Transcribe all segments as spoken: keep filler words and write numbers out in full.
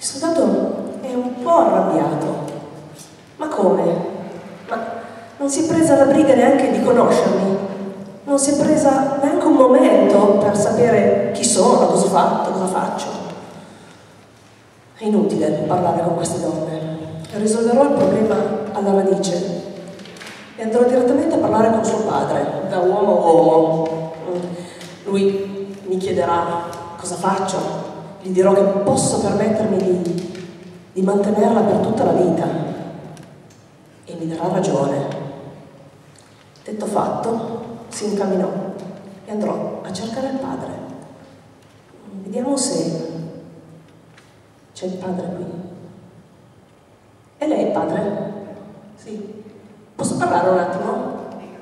Il soldato è un po' arrabbiato. Ma come? Ma non si è presa la briga neanche di conoscermi? Non si è presa neanche un momento per sapere chi sono, cosa ho fatto, cosa faccio? È inutile parlare con queste donne. Risolverò il problema alla radice e andrò direttamente a parlare con suo padre, da uomo a uomo. Lui mi chiederà cosa faccio, gli dirò che posso permettermi di, di mantenerla per tutta la vita e mi darà ragione. Detto fatto, si incamminò e andrò a cercare il padre. Vediamo se c'è il padre qui. E lei il padre? Sì. Posso parlare un attimo?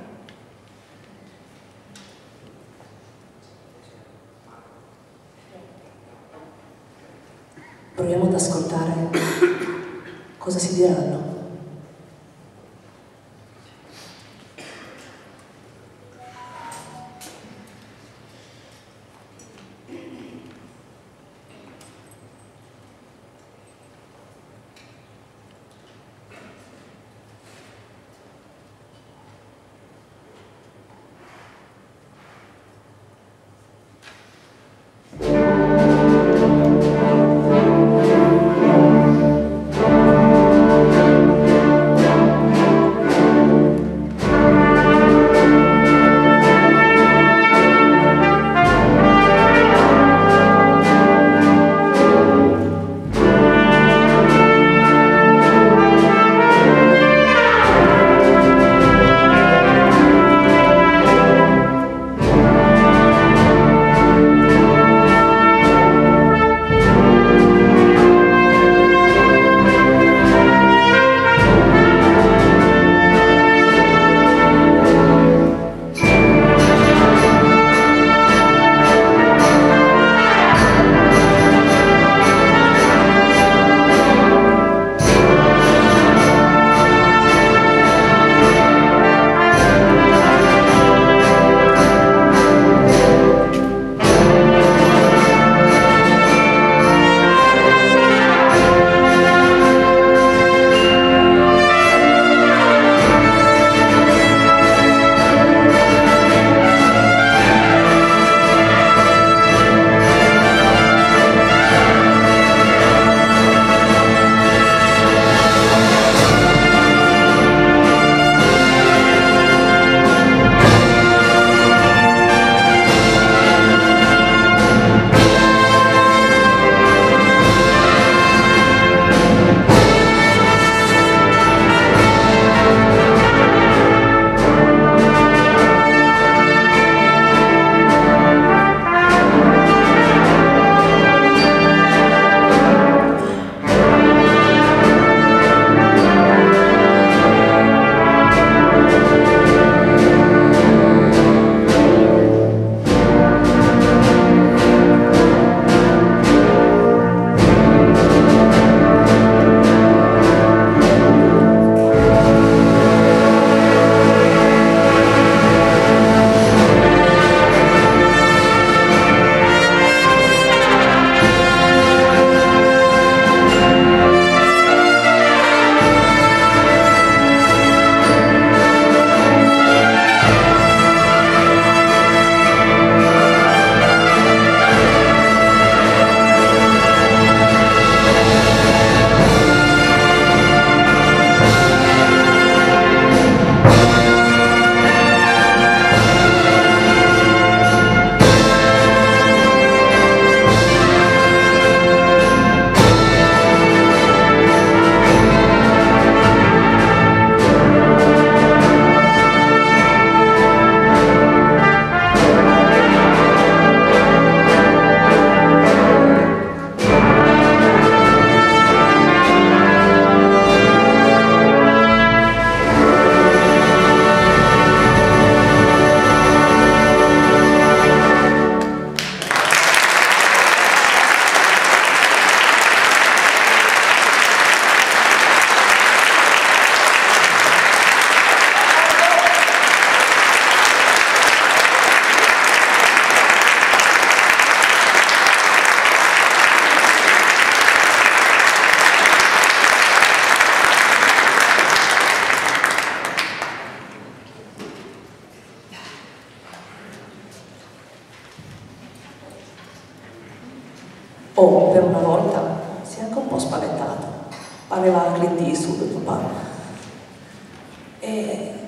Proviamo ad ascoltare cosa si diranno. O per una volta si è anche un po' spaventato. Pareva Clint Eastwood, papà. E